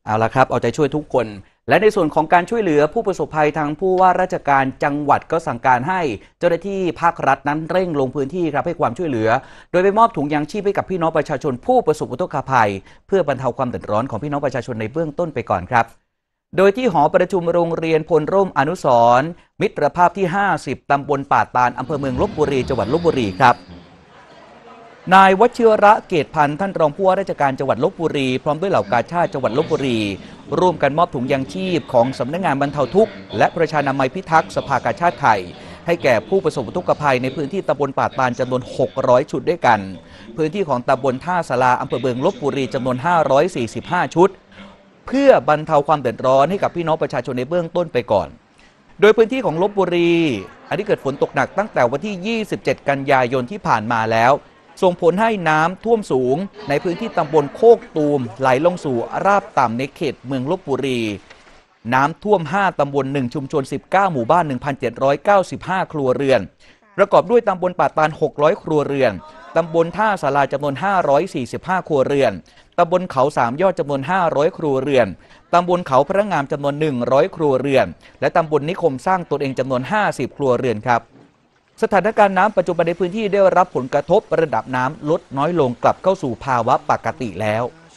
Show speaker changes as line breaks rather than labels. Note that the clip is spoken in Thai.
เอาละครับเอาใจช่วยทุกคนและในส่วนของการช่วยเหลือผู้ประสบภัยทางผู้ว่าราชการจังหวัดก็สั่งการให้เจ้าหน้าที่ภาครัฐนั้นเร่งลงพื้นที่ครับให้ความช่วยเหลือโดยไปมอบถุงยางชีพให้กับพี่น้องประชาชนผู้ประสบอุทกภัยเพื่อบรรเทาความเดือดร้อนของพี่น้องประชาชนในเบื้องต้นไปก่อนครับโดยที่หอประชุมโรงเรียนพลร่มอนุสรณ์มิตรภาพที่50ตำบลป่าตาลอำเภอเมืองลพบุรีจังหวัดลพบุรีครับนายวชิระเกตพันธ์ท่านรองผู้ว่าราชการจังหวัดลพบุรีพร้อมด้วยเหล่ากาชาดจังหวัดลพบุรีร่วมกันมอบถุงยางชีพของสำนักงานบรรเทาทุกข์และประชานามัยพิทักษ์สภากาชาดไทยให้แก่ผู้ประสบอุทกภัยในพื้นที่ตำบลป่าตาลจำนวน600ชุดด้วยกันพื้นที่ของตำบลท่าสาราอำเภอเมืองลพบุรีจำนวน545ชุดเพื่อบรรเทาความเดือดร้อนให้กับพี่น้องประชาชนในเบื้องต้นไปก่อนโดยพื้นที่ของลพบุรีอันนี้เกิดฝนตกหนักตั้งแต่วันที่27กันยายนที่ผ่านมาแล้วส่งผลให้น้ำท่วมสูงในพื้นที่ตำบลโคกตูมไหลลงสู่ราบต่ำในเขตเมืองลพบุรีน้ำท่วม5ตำบล1ชุมชน19หมู่บ้าน 1,795 ครัวเรือนประกอบด้วยตำบลป่าตาล600ครัวเรือนตำบลท่าสาราจำนวน545ครัวเรือนตำบลเขา3ยอดจำนวน500ครัวเรือนตำบลเขาพระงามจำนวน100ครัวเรือนและตำบลนิคมสร้างตนเองจำนวน50ครัวเรือนครับสถานการณ์น้ำปัจจุบันในพื้นที่ได้รับผลกระทบระดับน้ำลดน้อยลงกลับเข้าสู่ภาวะปกติแล้ว